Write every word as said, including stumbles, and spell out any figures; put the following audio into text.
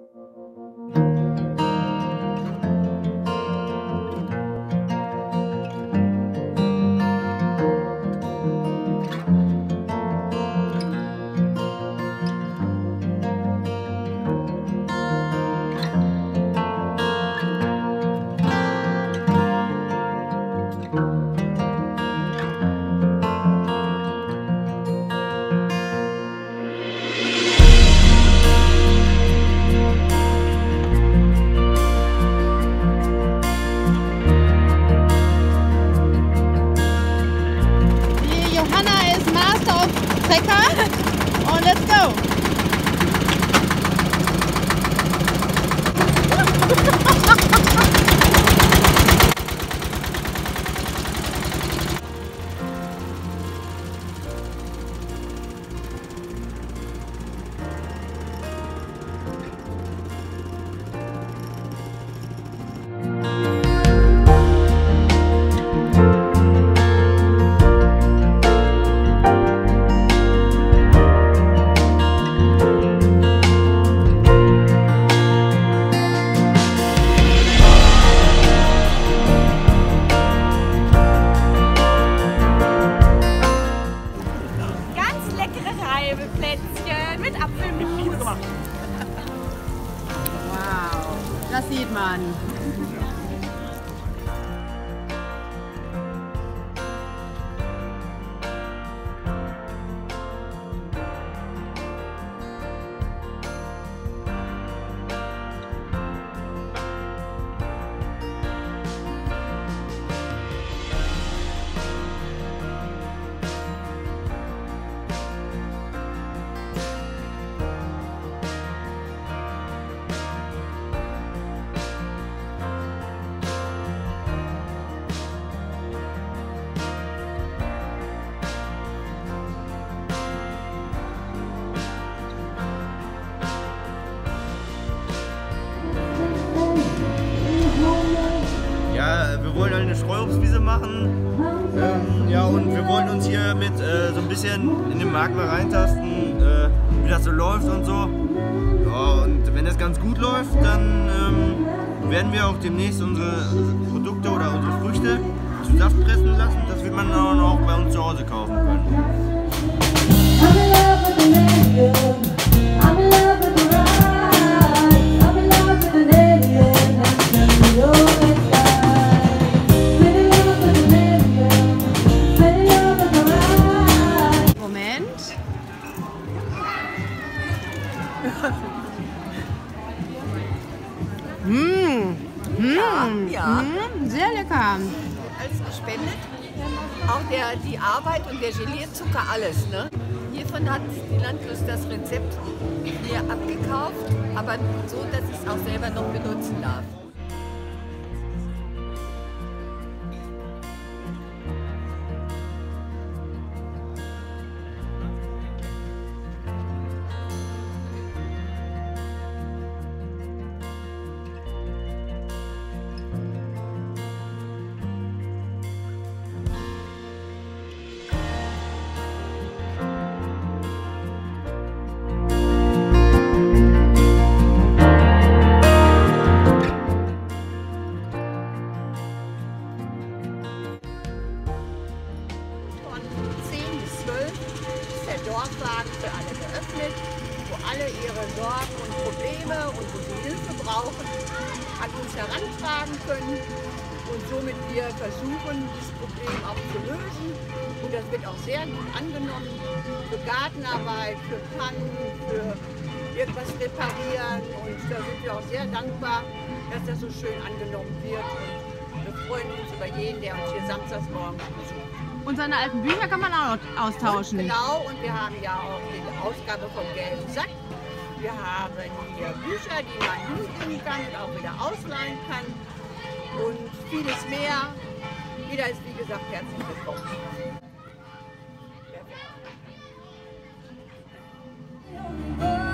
Und let's go! Plätzchen mit Apfelmus. Wow, das sieht man. Wir wollen eine Streuobstwiese machen, ähm, ja, und wir wollen uns hier mit äh, so ein bisschen in den Markt mal reintasten, äh, wie das so läuft und so. Ja, und wenn das ganz gut läuft, dann ähm, werden wir auch demnächst unsere Produkte oder unsere Früchte zu Saft pressen lassen. Das wird man dann auch bei uns zu Hause kaufen können. Mmh. Ja, Mmh. ja. Mmh. Sehr lecker. Alles gespendet. Auch der, die Arbeit und der Gelierzucker, alles. Ne? Hiervon hat die Landlust das Rezept hier abgekauft, aber so, dass ich es auch selber noch benutzen darf. Dorfwagen für alle geöffnet, wo alle ihre Sorgen und Probleme und wo sie Hilfe brauchen, an uns herantragen können und somit wir versuchen, dieses Problem auch zu lösen. Und das wird auch sehr gut angenommen für Gartenarbeit, für Pannen, für irgendwas reparieren, und da sind wir auch sehr dankbar, dass das so schön angenommen wird. Und wir freuen uns über jeden, der uns hier samstags morgens besucht. Und seine alten Bücher kann man auch noch austauschen. Und genau, und wir haben ja auch die Ausgabe vom Gelben Sack. Wir haben hier Bücher, die man hinbringen kann und auch wieder ausleihen kann. Und vieles mehr. Jeder ist, wie gesagt, herzlich willkommen.